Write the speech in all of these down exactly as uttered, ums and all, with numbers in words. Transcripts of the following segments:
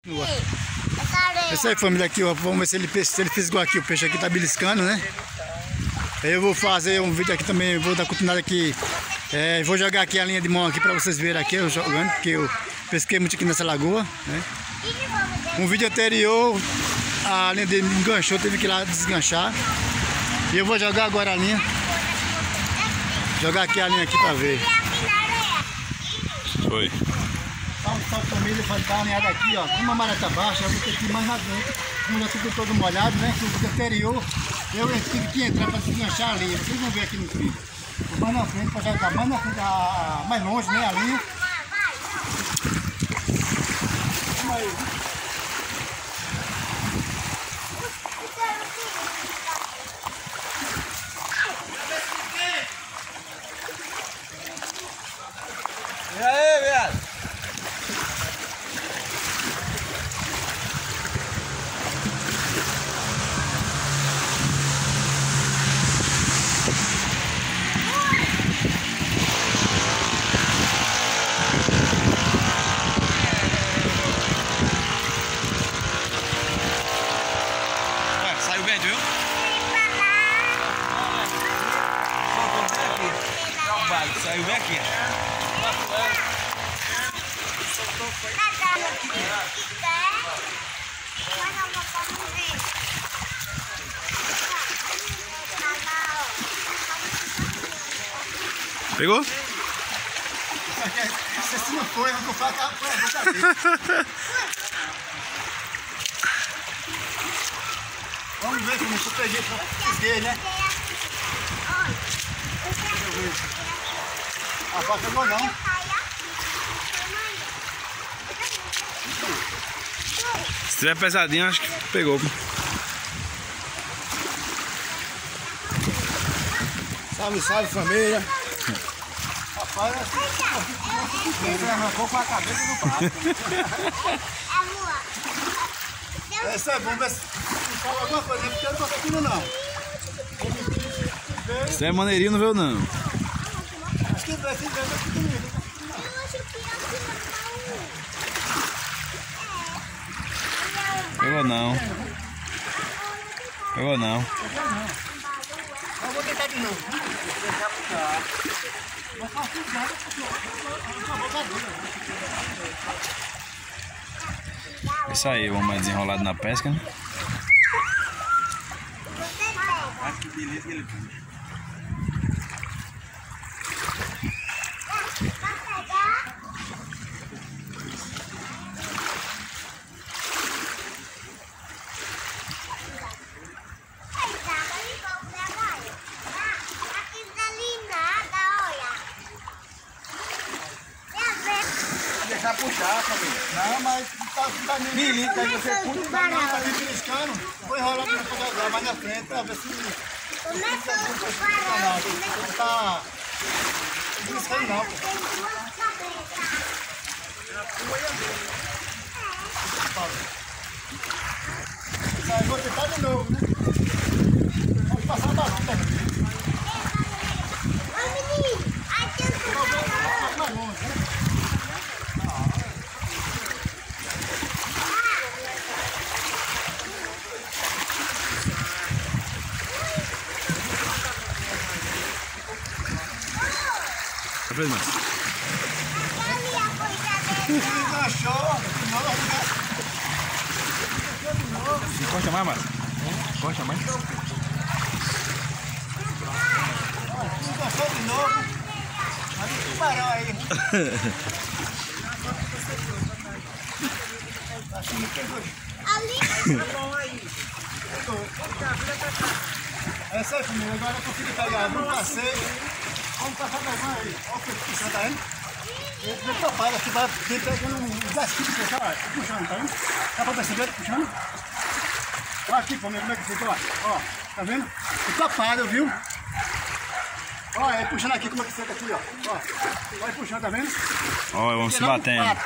Essa aí, família, aqui, ó. Vamos ver se ele, se ele fisgou aqui. O peixe aqui tá beliscando, né? Aí eu vou fazer um vídeo aqui também. Vou dar continuidade aqui. É, vou jogar aqui a linha de mão aqui pra vocês verem aqui, eu jogando, porque eu pesquei muito aqui nessa lagoa, né? Um vídeo anterior, a linha dele enganchou, teve que ir lá desganchar. E eu vou jogar agora a linha. Jogar aqui a linha aqui pra ver. Foi. Salve, salve família, vai dar uma alinhada aqui, ó. Como a maré tá baixa, eu vou ter que ir mais na dentro. Como já tudo todo molhado, né? No vídeo anterior, eu tive que entrar pra desganchar a linha. Vocês vão ver aqui no vídeo. Mais na frente, pra jogar mais na frente, a, mais longe, né? A linha. Vamos aí. E aí, viado? Saiu bem, viu? Saiu bem aqui. Pegou? Se não foi, eu vou falar que foi a boca. Vamos ver como eu peguei, peguei, né? A faca pegou não. Se tiver pesadinho, acho que pegou. Salve, salve família. Rapaz, você arrancou com a cabeça no prato. Essa é bom, ver se fala alguma coisa, porque eu não tô aquilo não. Se é maneirinho, não veio não. Acho que vai ser bem aqui comigo. Pegou não. Pegou não. Eu vou tentar de novo. Vou fazer nada porque eu É isso aí, vamos mais desenrolado na pesca, né? Ah, que beleza que ele fez. deixar puxar, família. Não, mas tá, tá meio milímetro, aí você puxa, tá, tá me beliscando. Vou enrolar pra jogar mais na frente pra ver se... Começou a Não, não tá beliscando não, pô. Isso aí, vou tentar de novo, né? Vamos passar a balão também. Ô menino, aqui eu tô Mais longe, né? Tá vendo, mais? Enganchou, de novo. Encosta mais, Márcio. Encosta mais. Enganchou de novo. Aí tubarão aí. Acho que pegou. ali. Essa aí, família, agora eu consegui pegar. Vamos passeio. Vamos passar da mão aí. Olha o que puxando, tá vendo? Ele vem topado aqui, vai vem pegando um dez quilos de puxar, puxando, tá vendo? Dá pra perceber puxando? Olha aqui, família, como é que fica, ó. Ó, tá vendo? Topado, viu? Ó, ele puxando aqui, como é que fica aqui, ó. Ó, vai puxando, tá vendo? Olha, vamos se batendo.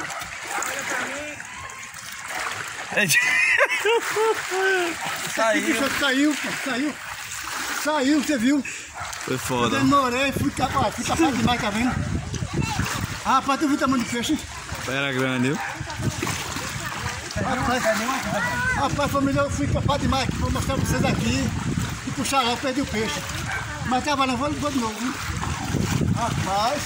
Saiu. Saiu, pô, saiu. Saiu, você viu? Foi foda. Eu demorei, fui tapado, fui tapado demais, tá vendo? Ah, rapaz, tu viu o tamanho do peixe? Era grande, viu? Rapaz, rapaz, família, eu fui capaz demais aqui, vou mostrar pra vocês aqui. E puxar lá, eu perdi o peixe. Mas tá valendo, vou, vou de novo. Hein? Rapaz.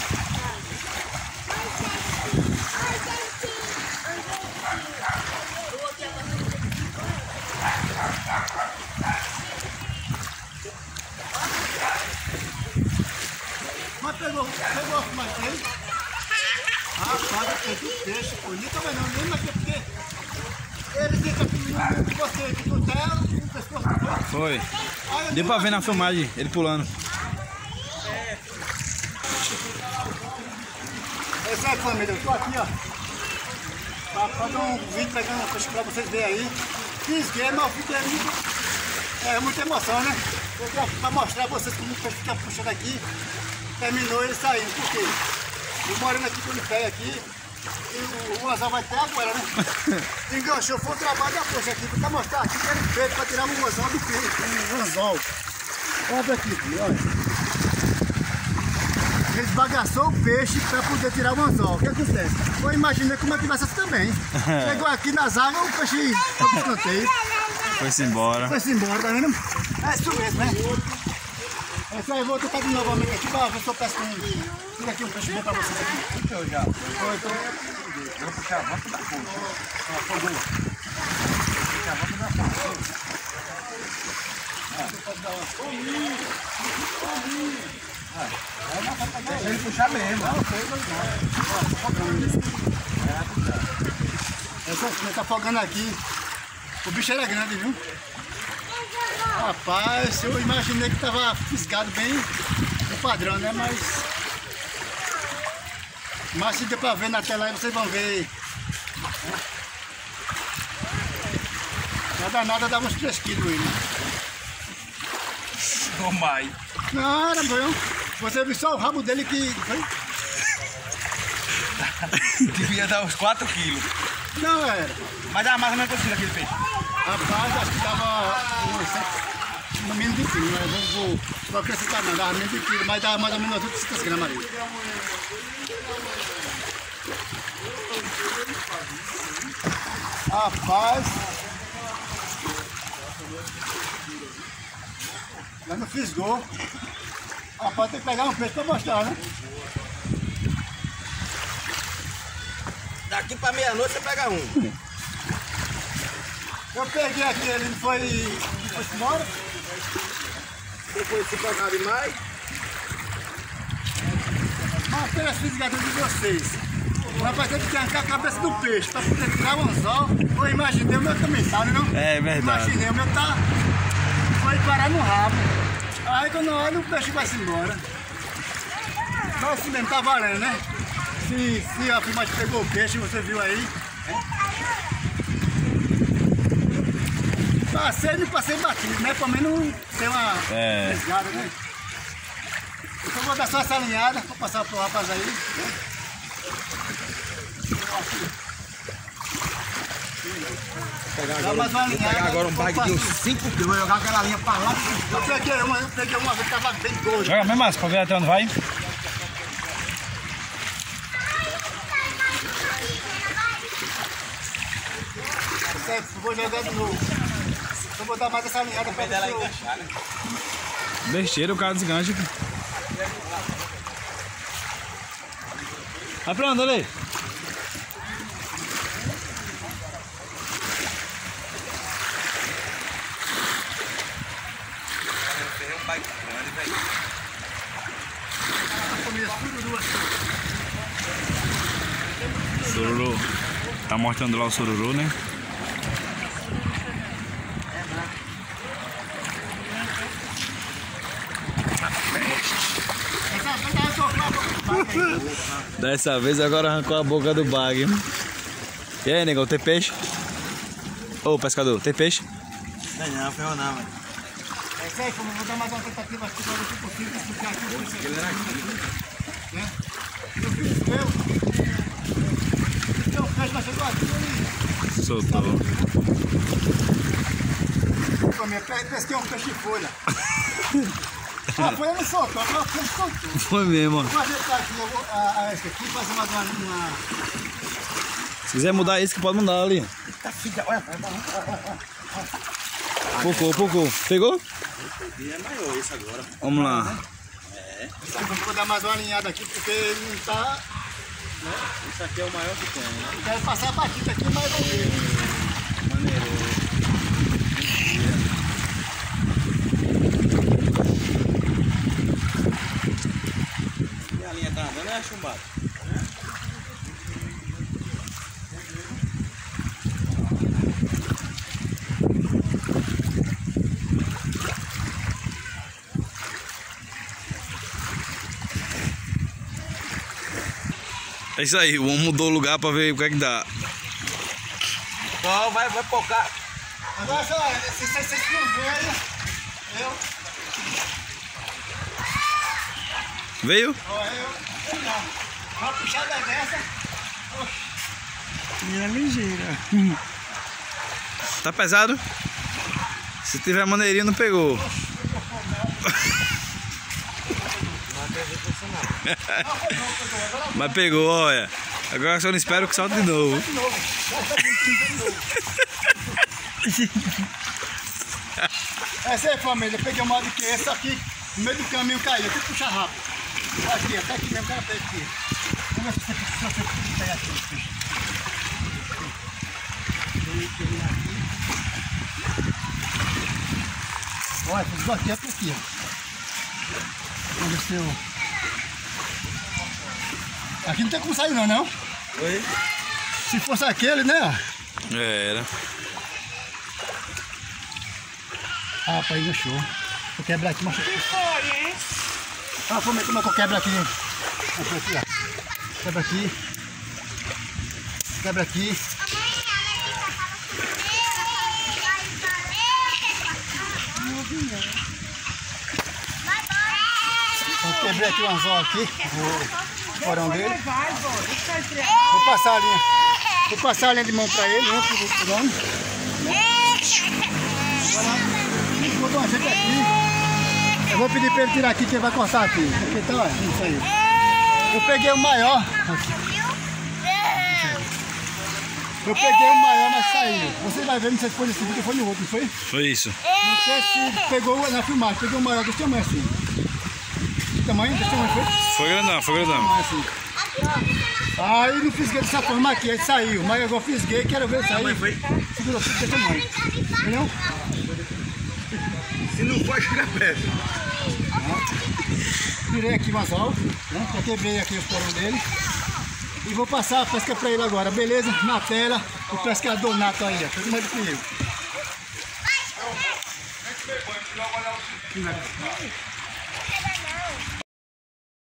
Mas pegou, pegou mais três. Rapaz, eu perdi o peixe, pô. Nem também não, nem mais porque ele fica aqui com você aqui no terra, no pescoço do corpo. Foi. Deu pra ver na filmagem, ele pulando. Esse aí, família, eu tô aqui, ó. Pra fazer um vídeo pegando um peixe pra vocês verem aí. Fisguei, mas o vídeo é muito, é muita emoção, né? Eu quero pra mostrar pra vocês como o peixe fica puxando aqui. Terminou ele saindo, por quê? Eu morando aqui quando pega aqui, e o, o anzol vai até agora, né? Enganchou, foi o trabalho da poxa aqui, pra mostrar aqui que ele fez pra tirar um anzol do peixe, um anzol. Olha aqui, olha. Ele esbagaçou o peixe para poder tirar o anzol. O que acontece? Eu imaginei como é que vai ser também. Chegou aqui nas águas, o peixe foi pro escanteio. Foi-se embora. Foi-se embora, tá vendo? É isso mesmo, né? Esse aí eu vou tentar de novamente aqui para ver se eu peço um. Tira aqui um peixe bom para vocês aqui. Então já. Foi, então. Vou puxar a volta da ponta. Ó, foi boa. Puxar a volta da ponta. Deixa ele puxar mesmo. Não, foi, não. Ó, tô afogando. Essa aqui tá afogando aqui. O bicho era grande, viu? Rapaz, eu imaginei que tava fisgado bem no padrão, né? Mas. Mas se deu pra ver na tela aí, vocês vão ver. Nada, nada, dava uns três quilos ele. Ô, mãe. Não, era bom. Você viu só o rabo dele que. Foi? Devia dar uns quatro quilos. Não era. Mas dá mais ou menos quanto aquele peixe? Rapaz, acho que dava no mínimo de quilo, né? Vou, vou, vou acrescentar não, dava menos de quilo, mas dava mais ou menos oitocentos gramas ali. Rapaz. Já não fisgou. Rapaz, tem que pegar um peixe pra mostrar, né? Daqui pra meia-noite você pega um. Eu peguei aqui, ele foi, foi embora. Depois se pegar demais. Mas pelas fisgadas de vocês. Rapaz, tem que arrancar a cabeça do peixe para poder tirar o anzol. Eu imaginei, o meu também tá, né não? É verdade. Imaginei, o meu tá. Foi parar no rabo. Aí quando eu olho, o peixe vai se embora. Mas assim mesmo, tá valendo, né? Se, se a filmagem pegou o peixe, você viu aí. Passei não passei batido, né? Pelo menos tem uma É. fisgada, né? Então vou dar só essa alinhada para passar pro rapaz aí. Né? Pegar Dá mais uma vou alinhada. pegar agora um bag de uns cinco quilos, vou jogar aquela linha pra lá. Eu peguei uma, eu peguei uma vez que tava bem gordo. Joga mesmo, Márcio, pra ver até onde vai. Vou jogar de novo. Vou botar mais essa alinhada pra ver se eu... Besteira, o cara desgancha aqui. Vai pra onde, ali? Sururu. Tá mostrando lá o sururu, né? Dessa vez agora arrancou a boca do bag. E aí, negão, tem peixe? Ô, pescador, tem peixe? Não, não, ferrou não, velho. É isso aí, como eu vou dar mais uma tentativa aqui pra ver se eu consigo explicar aqui o peixe. Ele era aqui. Né? Eu fiz meu. Então o peixe vai chegar aqui e... Soltou. Pesquei um peixe de folha. A folha não soltou, a folha soltou. Foi mesmo, ó. Vou ajeitar aqui a, a, essa aqui, fazer mais uma, uma... Se quiser mudar isso, que pode mudar ali. Eita, filha, olha. Poucou, poucou. Pegou? É maior esse agora. Vamos lá. É. Eu vou dar mais uma alinhada aqui porque ele não tá. Esse aqui é o maior que tem. Eu quero passar a batida aqui, mas vamos ver. Maneiro. E a linha tá andando, é chumbado? É isso aí, o homem mudou o lugar pra ver o que é que dá. Só vai, vai focar. Agora só, se vocês não verem, eu. Veio? Ó, eu. Eu não. Uma puxada dessa. Minha ligeira. Tá pesado? Se tiver maneirinho, não pegou. Mas pegou, olha. Agora só não espero que salte de novo. Essa aí, família, eu peguei uma de que essa aqui, no meio do caminho caiu, eu tenho que puxar rápido. Aqui, até aqui mesmo, o cara pega aqui. Vamos ver se você consegue pegar aqui. Olha, fiz aqui até aqui, ó. Vamos ver se eu... Aqui não tem como sair não, não? Oi? Se fosse aquele, né? Era. Ah, rapaz, enganchou. Vou quebrar aqui, mas... Ah, vamos ver como é que eu quebro aqui. Aqui, aqui, ó. Quebra aqui. Quebra aqui. Eu quebrei aqui o anzol aqui. O porão dele. Vou passar a linha. Vou passar a linha de mão pra ele, né? Pro, pro dono. Vou dar uma gente aqui. Eu vou pedir pra ele tirar aqui que ele vai cortar aqui. Porque tá, ó, isso aí. Eu peguei o maior. Eu peguei o maior, mas saiu. Você vai ver, não sei se foi nesse vídeo ou foi no outro, não foi? Foi isso. Não sei se pegou na filmagem, peguei o maior desse tamanho assim. Que tamanho? Desse tamanho foi? Foi grandão, foi grandão. Assim. Aí não fisguei dessa forma aqui, aí saiu. Mas eu fisguei, quero ver sair. Segurou tudo desse tamanho. Entendeu? Se não for, chega perto. Tirei aqui o anzol, né? Já quebrei aqui o porão dele. E vou passar a pesca pra ele agora, beleza? Na tela, o pescador nato aí, ó. Fez mais do que eu.